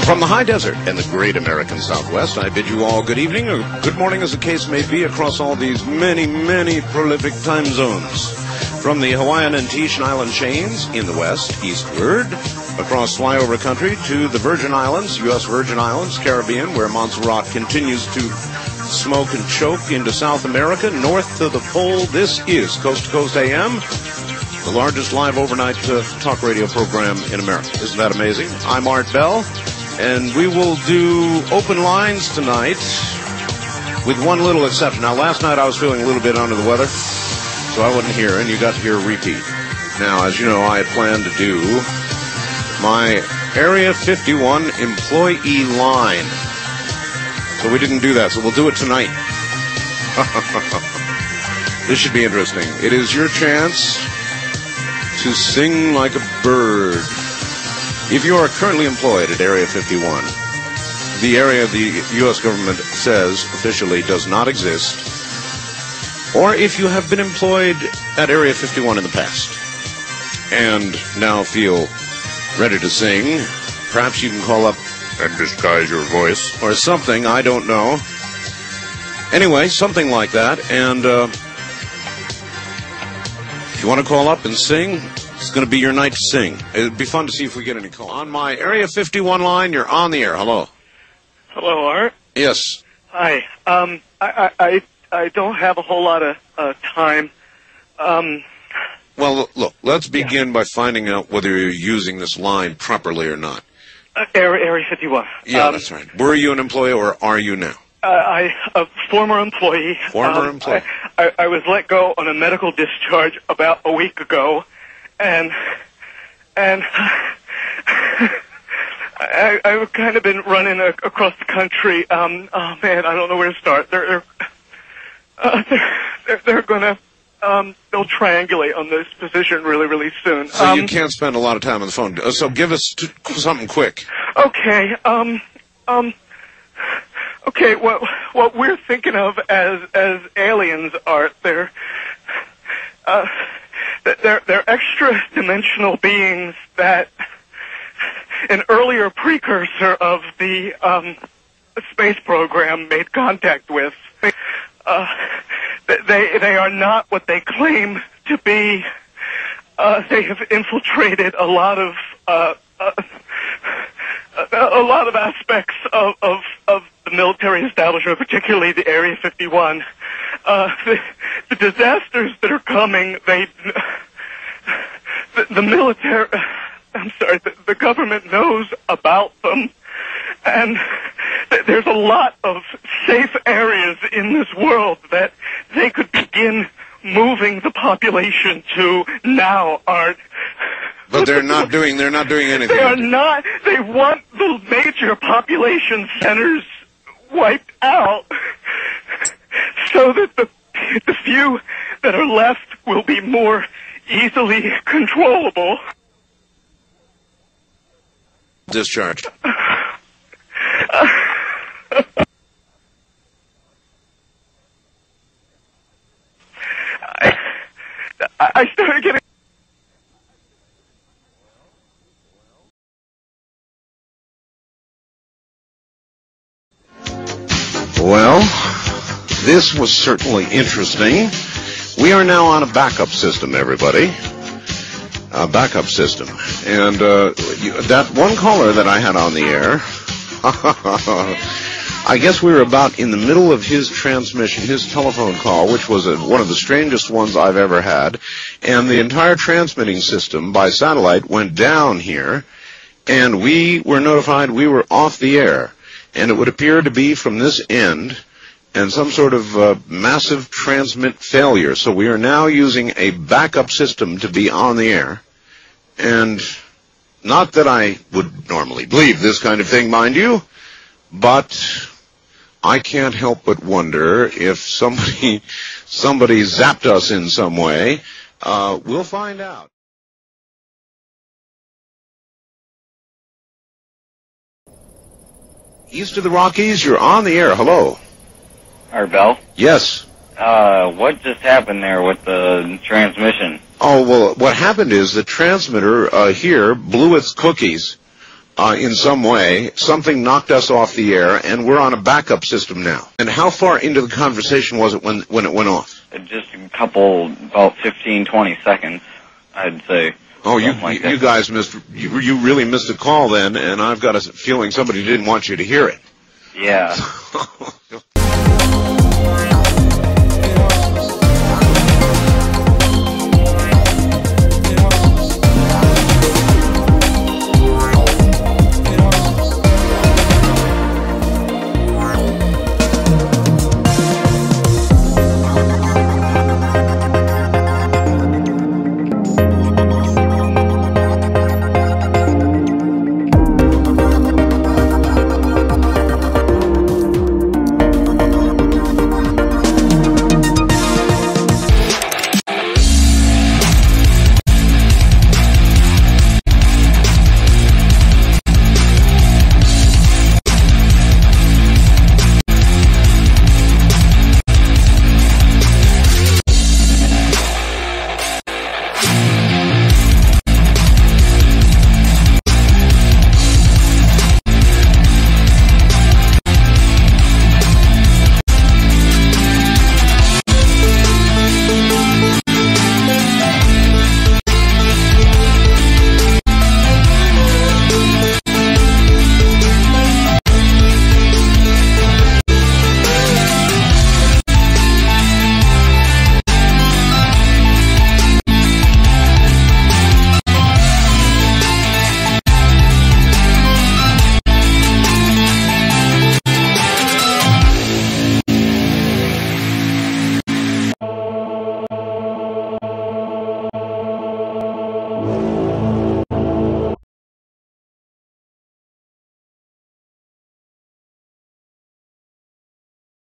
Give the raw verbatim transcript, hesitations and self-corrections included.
From the high desert and the great American Southwest, I bid you all good evening, or good morning as the case may be, across all these many, many prolific time zones. From the Hawaiian and Tahitian island chains in the west, eastward, across flyover country to the Virgin Islands, U S Virgin Islands, Caribbean, where Montserrat continues to smoke and choke, into South America, north to the pole. This is Coast to Coast A M, the largest live overnight uh, talk radio program in America. Isn't that amazing? I'm Art Bell, and we will do open lines tonight with one little exception. Now, last night I was feeling a little bit under the weather, so I wasn't here, and you got to hear a repeat. Now, as you know, I had planned to do my Area fifty-one employee line. So we didn't do that, so we'll do it tonight. This should be interesting. It is your chance to sing like a bird. If you are currently employed at Area fifty-one, the area the U S government says officially does not exist, or if you have been employed at Area fifty-one in the past and now feel ready to sing, perhaps you can call up and disguise your voice or something, I don't know. Anyway, something like that, and uh, if you want to call up and sing, it's going to be your night to sing. It'd be fun to see if we get any calls. On my Area fifty-one line, you're on the air. Hello. Hello, Art. Yes. Hi. Um, I, I, I don't have a whole lot of uh, time. Um, well, look, let's begin yeah. by finding out whether you're using this line properly or not. Uh, Area, Area fifty-one. Yeah, um, that's right. Were you an employee or are you now? Uh, I, a former employee. Former um, employee. I, I, I was let go on a medical discharge about a week ago, and and I, I've kind of been running a, across the country. Um, oh man, I don't know where to start. They're they're uh, they're, they're, they're gonna um, they'll triangulate on this position really really soon. So um, you can't spend a lot of time on the phone. So give us t- something quick. Okay. Um. Um. Okay, what what we're thinking of as as aliens are they're uh, they're they're extra dimensional beings that an earlier precursor of the um, space program made contact with. Uh, they they are not what they claim to be. Uh, they have infiltrated a lot of uh, uh, a lot of aspects of, of, of the military establishment, particularly the Area fifty-one. Uh, the, the disasters that are coming, they, the, the military, I'm sorry, the, the government knows about them, and th- there's a lot of safe areas in this world that they could begin moving the population to now, Art. But they're not doing, they're not doing anything. They are not. They want the major population centers wiped out so that the, the few that are left will be more easily controllable. Discharged. Uh, I, I started getting... Well, this was certainly interesting. We are now on a backup system, everybody. A backup system. And uh, you, that one caller that I had on the air, I guess we were about in the middle of his transmission, his telephone call, which was a, one of the strangest ones I've ever had. And the entire transmitting system by satellite went down here, and we were notified we were off the air. And it would appear to be from this end and some sort of uh, massive transmit failure. So we are now using a backup system to be on the air. And not that I would normally believe this kind of thing, mind you, but I can't help but wonder if somebody somebody zapped us in some way. Uh, we'll find out. East of the Rockies, you're on the air. Hello. Art Bell? Yes. Uh, what just happened there with the transmission? Oh, well, what happened is the transmitter uh, here blew its cookies uh, in some way. Something knocked us off the air, and we're on a backup system now. And how far into the conversation was it when when it went off? Just a couple, about fifteen, twenty seconds, I'd say. Oh, you like you guys missed, you, you really missed a call then, and I've got a feeling somebody didn't want you to hear it. Yeah.